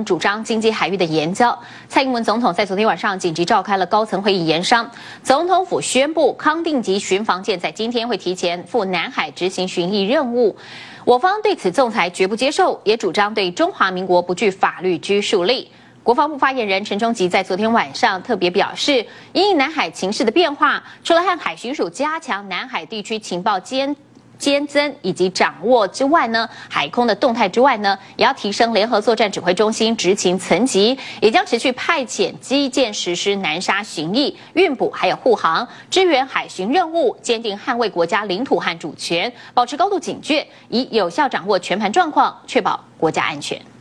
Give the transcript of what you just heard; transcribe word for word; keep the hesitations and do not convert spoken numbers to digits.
主张经济海域的延交。蔡英文总统在昨天晚上紧急召开了高层会议研商，总统府宣布康定级巡防舰在今天会提前赴南海执行巡弋任务。我方对此仲裁绝不接受，也主张对中华民国不具法律拘束力。国防部发言人陈忠吉在昨天晚上特别表示，因应南海情势的变化，除了和海巡署加强南海地区情报监监增以及掌握之外呢，海空的动态之外呢，也要提升联合作战指挥中心执勤层级，也将持续派遣基舰实施南沙巡弋、运补还有护航，支援海巡任务，坚定捍卫国家领土和主权，保持高度警觉，以有效掌握全盘状况，确保国家安全。